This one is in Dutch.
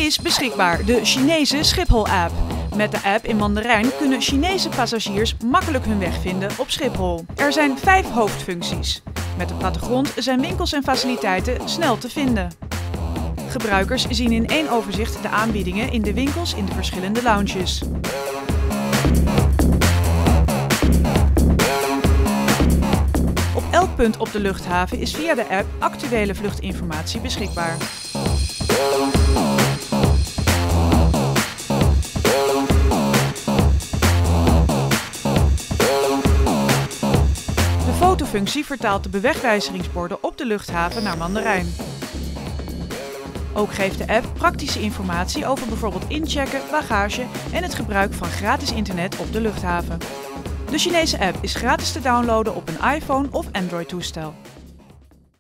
is beschikbaar, de Chinese Schiphol-app. Met de app in Mandarijn kunnen Chinese passagiers makkelijk hun weg vinden op Schiphol. Er zijn 5 hoofdfuncties. Met de plattegrond zijn winkels en faciliteiten snel te vinden. Gebruikers zien in één overzicht de aanbiedingen in de winkels in de verschillende lounges. Op elk punt op de luchthaven is via de app actuele vluchtinformatie beschikbaar. De fotofunctie vertaalt de bewegwijzeringsborden op de luchthaven naar Mandarijn. Ook geeft de app praktische informatie over bijvoorbeeld inchecken, bagage en het gebruik van gratis internet op de luchthaven. De Chinese app is gratis te downloaden op een iPhone of Android-toestel.